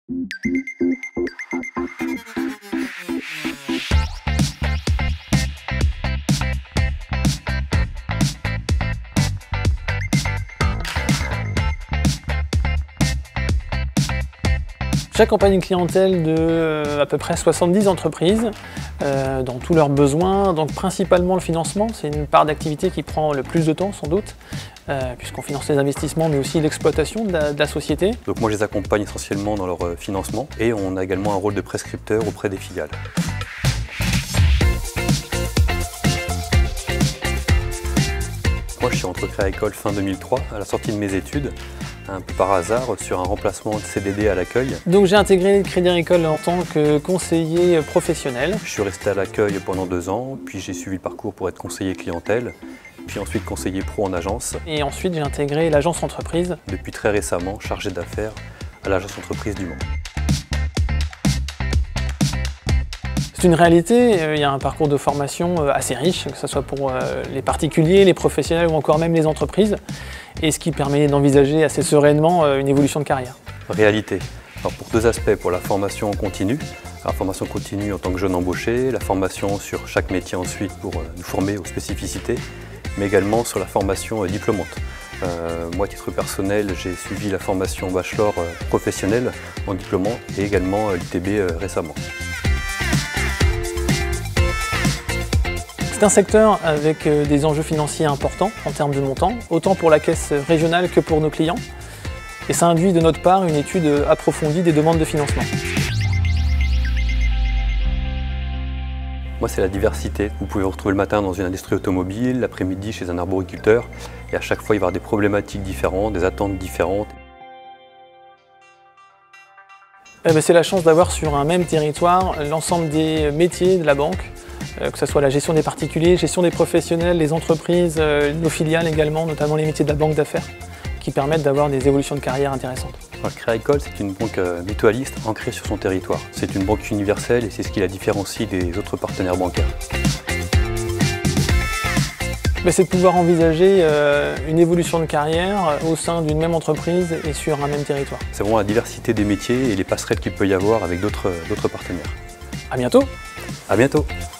J'accompagne une clientèle de à peu près 70 entreprises dans tous leurs besoins, donc principalement le financement, c'est une part d'activité qui prend le plus de temps sans doute, puisqu'on finance les investissements mais aussi l'exploitation de la société. Donc moi je les accompagne essentiellement dans leur financement et on a également un rôle de prescripteur auprès des filiales. Moi je suis rentré au Crédit Agricole fin 2003 à la sortie de mes études, un peu par hasard sur un remplacement de CDD à l'accueil. Donc j'ai intégré le Crédit Agricole en tant que conseiller professionnel. Je suis resté à l'accueil pendant 2 ans, puis j'ai suivi le parcours pour être conseiller clientèle, puis ensuite conseiller pro en agence. Et ensuite j'ai intégré l'agence entreprise. Depuis très récemment, chargé d'affaires à l'agence entreprise du Mans. C'est une réalité, il y a un parcours de formation assez riche, que ce soit pour les particuliers, les professionnels ou encore même les entreprises, et ce qui permet d'envisager assez sereinement une évolution de carrière. Réalité. Alors pour 2 aspects, pour la formation continue, la formation continue en tant que jeune embauché, la formation sur chaque métier ensuite pour nous former aux spécificités, mais également sur la formation diplômante. Moi, à titre personnel, j'ai suivi la formation bachelor professionnel en diplômant et également l'ITB récemment. C'est un secteur avec des enjeux financiers importants en termes de montant, autant pour la caisse régionale que pour nos clients. Et ça induit de notre part une étude approfondie des demandes de financement. Moi, c'est la diversité. Vous pouvez vous retrouver le matin dans une industrie automobile, l'après-midi chez un arboriculteur, et à chaque fois, il va y avoir des problématiques différentes, des attentes différentes. C'est la chance d'avoir sur un même territoire l'ensemble des métiers de la banque, que ce soit la gestion des particuliers, gestion des professionnels, les entreprises, nos filiales également, notamment les métiers de la banque d'affaires, qui permettent d'avoir des évolutions de carrière intéressantes. Le Crédit Agricole, c'est une banque mutualiste ancrée sur son territoire. C'est une banque universelle et c'est ce qui la différencie des autres partenaires bancaires. C'est de pouvoir envisager une évolution de carrière au sein d'une même entreprise et sur un même territoire. C'est vraiment la diversité des métiers et les passerelles qu'il peut y avoir avec d'autres partenaires. À bientôt. À bientôt.